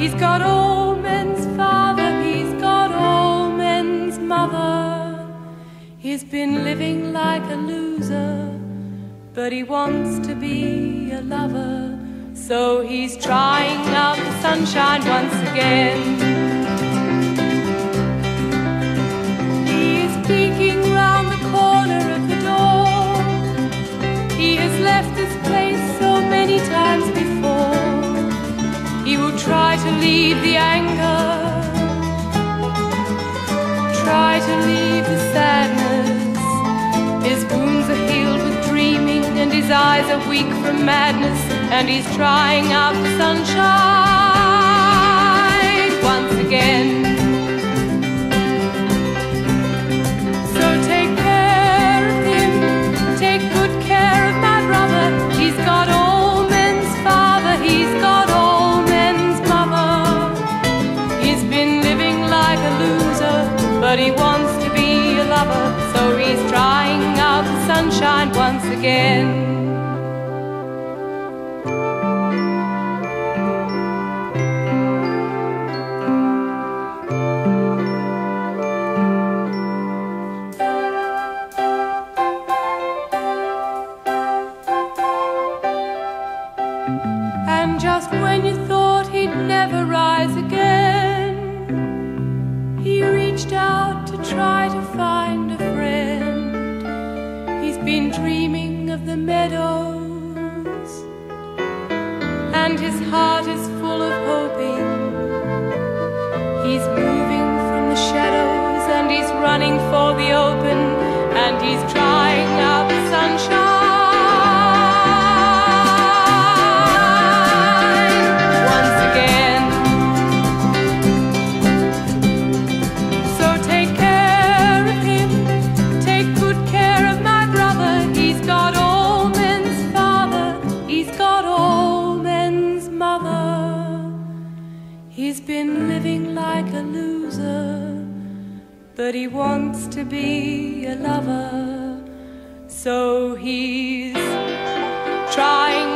He's got all men's father, he's got all men's mother. He's been living like a loser, but he wants to be a lover. So he's trying out the sunshine once again. He's peeking round the corner of the door. He has left this place so many times before. He will try to leave the anger, try to leave the sadness. His wounds are healed with dreaming, and his eyes are weak from madness. And he's trying out the sunshine once again. So take care of him, take good care of my brother. He's got all men's father, he's got all men's mother. He's been living like a loser, but he wants to be a lover. So he's trying out the sunshine once again. And just when you thought he'd never rise again, he reached out to try to find a friend. He's been dreaming of the meadows, and his heart is full of hoping. He's moving from the shadows, and he's running for the open, and he's trying out the sunshine. He's been living like a loser, but he wants to be a lover. So he's trying